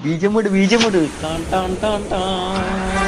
బీజముడు బీజముడు టాన్ టాన్ టాన్ టాన్.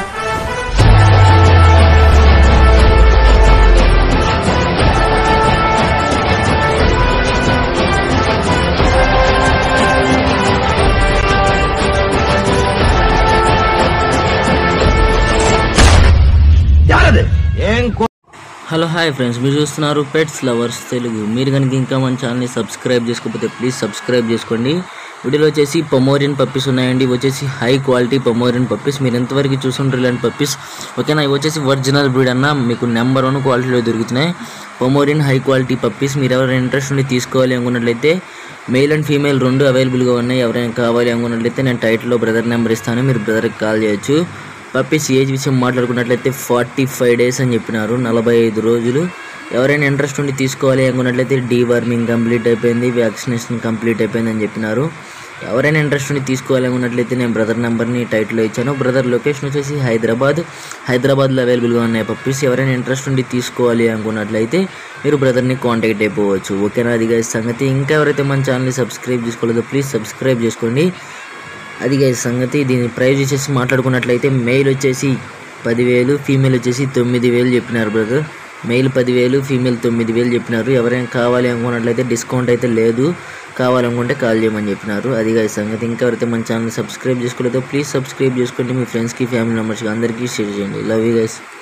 హలో హాయ్ ఫ్రెండ్స్, మీరు చూస్తున్నారు పెట్స్ లవర్స్ తెలుగు. మీరు కనుక ఇంకా మన ఛానల్ని సబ్స్క్రైబ్ చేసుకోకపోతే ప్లీజ్ సబ్స్క్రైబ్ చేసుకోండి. వీడియోలో వచ్చేసి పొమోరియన్ పప్పీస్ ఉన్నాయండి. వచ్చేసి హై క్వాలిటీ పొమోరియన్ పప్పీస్. మీరు ఎంతవరకు చూసుంటారు ఇలాంటి పప్పీస్, ఓకేనా? ఇవి వచ్చేసి ఒరిజినల్ బ్రీడ్ అన్న, మీకు నెంబర్ 1 క్వాలిటీలో దొరుకుతున్నాయి పొమోరియన్ హై క్వాలిటీ పప్పీస్. మీరు ఎవరైనా ఇంట్రెస్ట్ ఉండి తీసుకోవాలి అనుకున్నట్లయితే మెయిల్ అండ్ ఫీమేల్ 2 అవైలబుల్గా ఉన్నాయి. ఎవరైనా కావాలి అనుకున్నట్లయితే నేను టైటిల్లో బ్రదర్ నెంబర్ ఇస్తాను, మీరు బ్రదర్కి కాల్ చేయొచ్చు. పప్పీస్ ఏజ్ విషయం మాట్లాడుకున్నట్లయితే 45 డేస్ అని చెప్పినారు, 45 రోజులు. ఎవరైనా ఇంట్రెస్ట్ ఉండి తీసుకోవాలి అనుకున్నట్లయితే డీవార్మింగ్ కంప్లీట్ అయిపోయింది, వ్యాక్సినేషన్ కంప్లీట్ అయిపోయింది అని చెప్పినారు. ఎవరైనా ఇంట్రెస్ట్ ఉండి తీసుకోవాలి అనుకున్నట్లయితే నేను బ్రదర్ నెంబర్ని టైటిల్లో ఇచ్చాను. బ్రదర్ లొకేషన్ వచ్చేసి హైదరాబాద్లో అవైలబుల్గా ఉన్నాయి పప్పీస్. ఎవరైనా ఇంట్రెస్ట్ ఉండి తీసుకోవాలి అనుకున్నట్లయితే మీరు బ్రదర్ని కాంటాక్ట్ అయిపోవచ్చు, ఓకేనా? అది గైస్ సంగతి. ఇంకా ఎవరైతే మన ఛానల్ని సబ్స్క్రైబ్ చేసుకోలేదో ప్లీజ్ సబ్స్క్రైబ్ చేసుకోండి. అది గైస్ సంగతి. దీని ప్రైస్ వచ్చేసి మాట్లాడుకున్నట్లయితే మెయిల్ వచ్చేసి 10,000, ఫీమేల్ వచ్చేసి 9,000 చెప్పినారు బ్రదర్. మెయిల్ 10,000, ఫీమేల్ 9,000 చెప్పినారు. ఎవరైనా కావాలి అనుకున్నట్లయితే డిస్కౌంట్ అయితే లేదు, కావాలనుకుంటే కాల్ చేయమని చెప్పినారు. అది గైస్ సంగతి. ఇంకా ఎవరైతే మన ఛానల్ సబ్స్క్రైబ్ చేసుకోలేదో ప్లీజ్ సబ్స్క్రైబ్ చేసుకోండి. మీ ఫ్రెండ్స్కి, ఫ్యామిలీ మెంబర్స్కి అందరికీ షేర్ చేయండి. Love you guys.